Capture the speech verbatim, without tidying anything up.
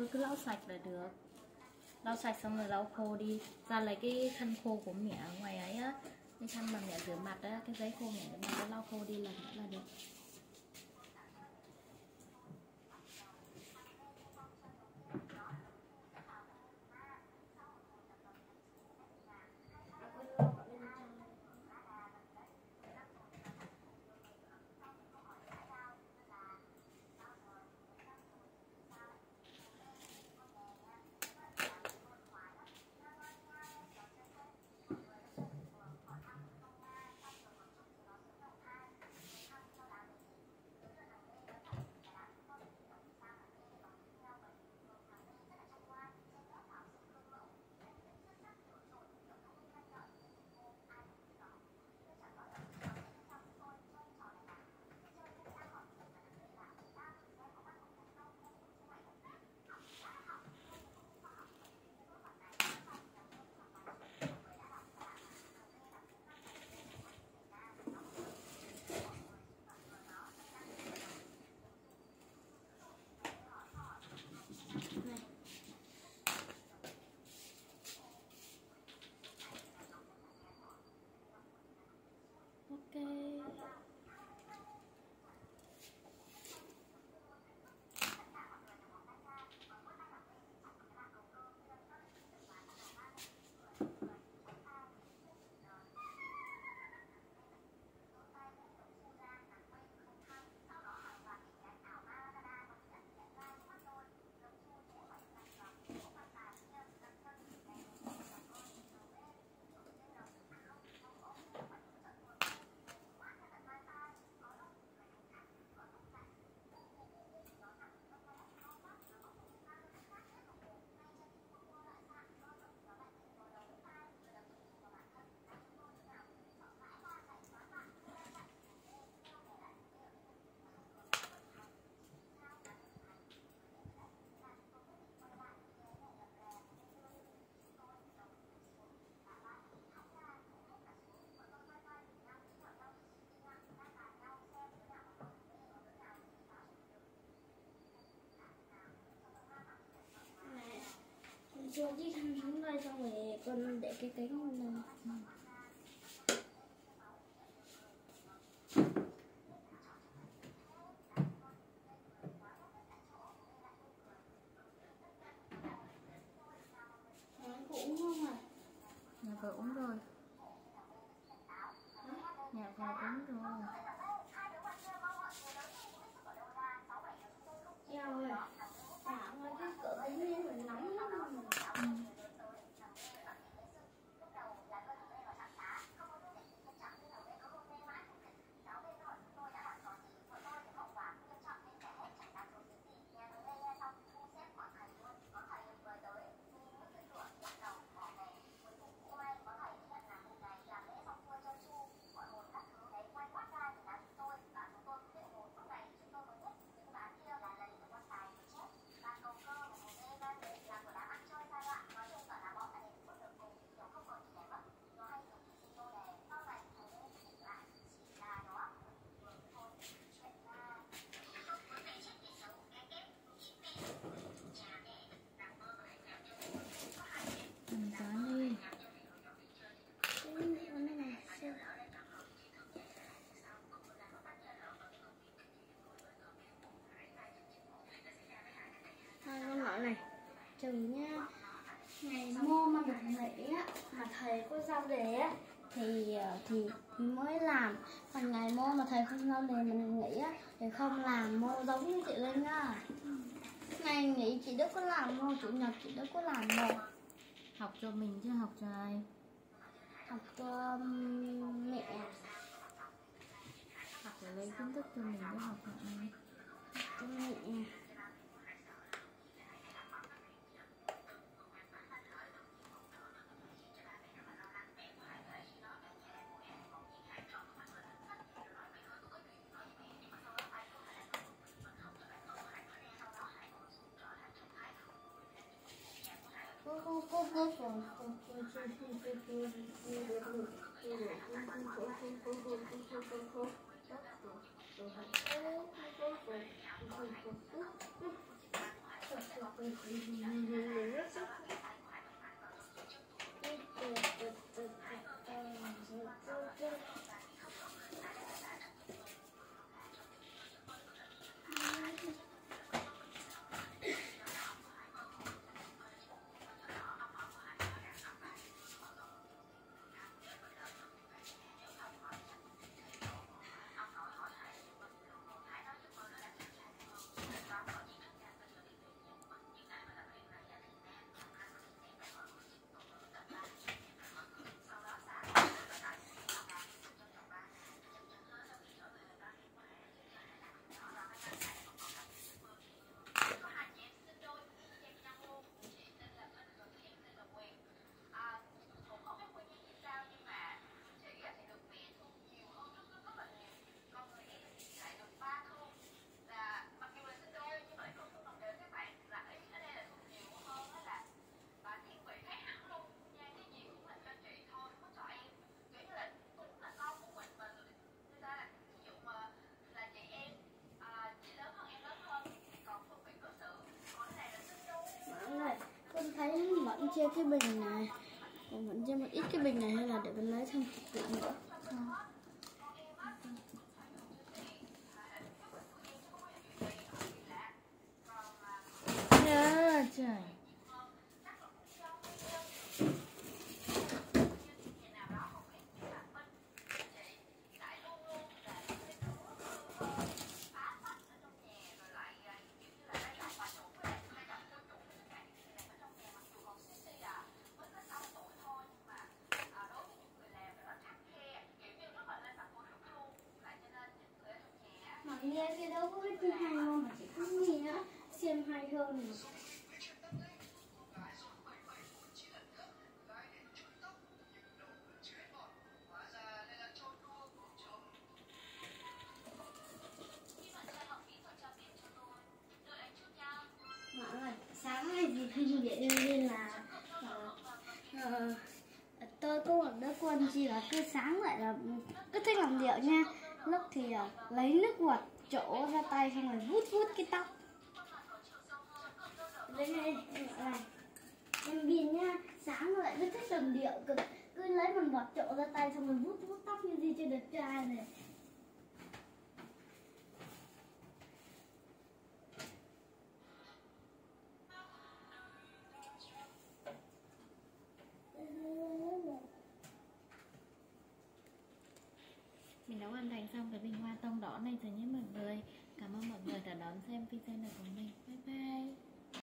cứ lau sạch là được. Lau sạch xong rồi lau khô đi. Ra lấy cái khăn khô của mẹ ở ngoài ấy á, cái khăn mà mẹ rửa mặt á, cái giấy khô mẹ rửa mặt, lau khô đi là là được. Cho chiếc khăn xuống đây xong rồi con để cái cánh này. Nhà có uống không à? Nhà vợ uống rồi. Nhà vợ uống rồi. Eo ơi, thả ngoài cái cửa kính lên rồi nóng lắm. Ừ. Này trừ nha, ngày mô mà được nghỉ á, mà thầy có giao đề á thì thì mới làm, còn ngày mô mà thầy không giao đề mình nghỉ á thì không làm. Mô giống như chị Linh á, ngày nghỉ chị đâu có làm, mô chủ nhật chị đâu có làm đâu. Học cho mình chứ học cho ai? Học cho mẹ. Học để lấy kiến thức cho mình chứ học cho ai? Học cho mẹ. Thấy vẫn chia cái bình này, còn vẫn chia một ít cái bình này, hay là để mình lấy thêm một tự nữa. Yeah, trời. Nghe cái đâu có biết thứ hai không, mà chỉ có nghe xem hay hơn. Mọi sáng nay thì khi dậy nên là uh, tôi có một đứa con chỉ là cứ sáng lại là cứ thích làm điệu nha. Lúc thì uh, lấy nước ngọt chỗ ra tay xong rồi vuốt vuốt cái tóc. Đây này, này. Em Bin nha, sáng lại cứ thích làm điệu, cứ, cứ lấy một ngọt chỗ ra tay xong rồi vuốt vuốt tóc như gì cho đẹp trai này. Mình đã hoàn thành xong cái bình hoa tông đỏ này rồi nhé mọi người. Cảm ơn mọi người đã đón xem video này của mình.